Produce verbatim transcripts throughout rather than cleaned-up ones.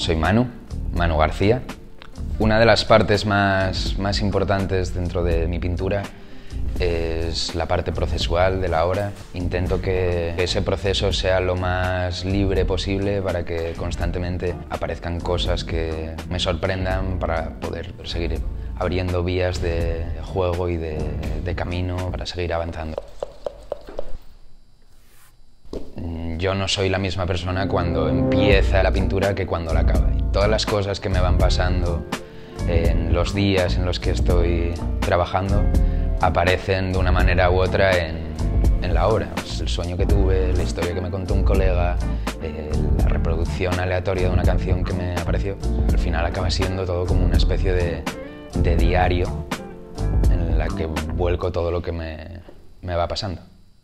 Soy Manu, Manu García. Una de las partes más, más importantes dentro de mi pintura es la parte procesual de la obra. Intento que ese proceso sea lo más libre posible para que constantemente aparezcan cosas que me sorprendan para poder seguir abriendo vías de juego y de, de camino para seguir avanzando. Yo no soy la misma persona cuando empieza la pintura que cuando la acaba. Y todas las cosas que me van pasando en los días en los que estoy trabajando aparecen de una manera u otra en, en la obra. Pues el sueño que tuve, la historia que me contó un colega, eh, la reproducción aleatoria de una canción que me apareció, al final acaba siendo todo como una especie de, de diario en la que vuelco todo lo que me, me va pasando.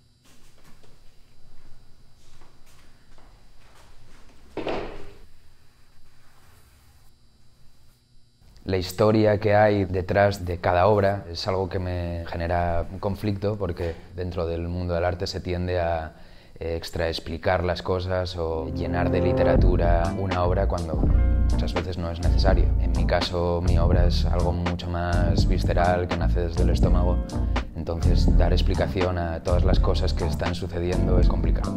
La historia que hay detrás de cada obra es algo que me genera un conflicto porque dentro del mundo del arte se tiende a extraexplicar las cosas o llenar de literatura una obra cuando muchas veces no es necesario. En mi caso, mi obra es algo mucho más visceral, que nace desde el estómago, entonces dar explicación a todas las cosas que están sucediendo es complicado.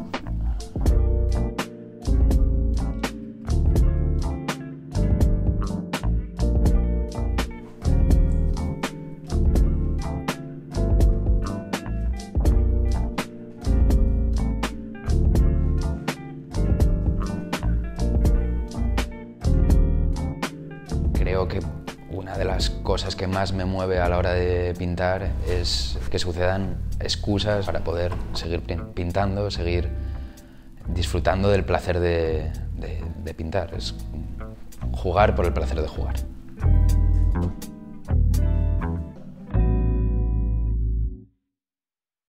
Creo que una de las cosas que más me mueve a la hora de pintar es que sucedan excusas para poder seguir pintando, seguir disfrutando del placer de, de, de pintar. Es jugar por el placer de jugar.